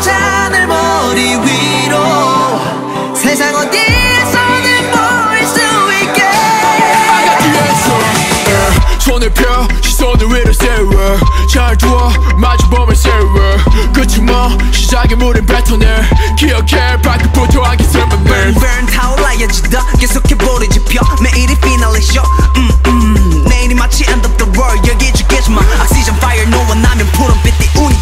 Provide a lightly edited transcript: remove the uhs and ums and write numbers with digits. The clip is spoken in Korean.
잔을 머리 위로 세상 어디에서든 보일 수 있게 바다 뒤에서 손을 펴 시선을 위로 세워 잘 두어 마주보면 세워 끝이 뭐 시작의 물은 뱉어내 기억해 발끝부터 안기스만 늘 burn 타올라야지 더 계속해버리지 펴 매일이 피날레 쇼 내일이 마치 end of the world 여기 죽겠지만 oxygen fire 너와 나면 푸른빛 띄우니